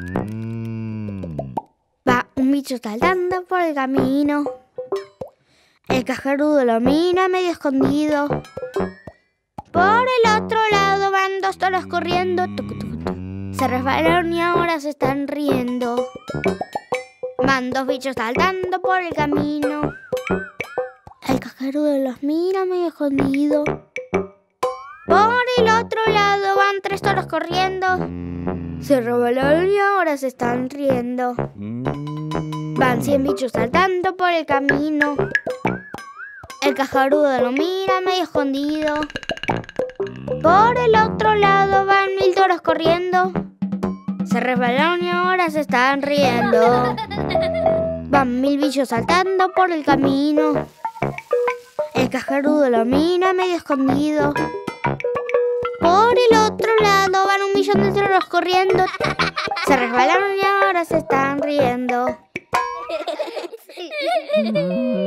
Va un bicho saltando por el camino. El cascarudo lo mira medio escondido. Por el otro lado van dos toros corriendo. Se resbalaron y ahora se están riendo. Van dos bichos saltando por el camino. El cascarudo los mira medio escondido. Por el otro lado van tres toros corriendo. Se resbalaron y ahora se están riendo. Van 100 bichos saltando por el camino. El cascarudo lo mira medio escondido. Por el otro lado van 1000 toros corriendo. Se resbalaron y ahora se están riendo. Van 1000 bichos saltando por el camino. El cascarudo lo mira medio escondido. Por el otro lado van 1.000.000 de toros corriendo. Se resbalaron y ahora se están riendo.